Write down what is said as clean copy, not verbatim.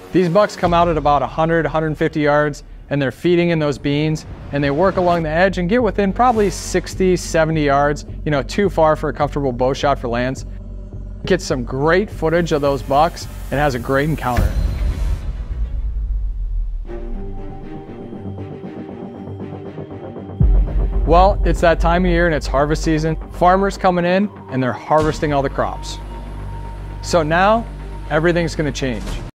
These bucks come out at about 100, 150 yards, and they're feeding in those beans, and they work along the edge and get within probably 60, 70 yards, too far for a comfortable bow shot for Lance. Get some great footage of those bucks and has a great encounter. Well, it's that time of year and it's harvest season. Farmers coming in and they're harvesting all the crops. So now everything's going to change.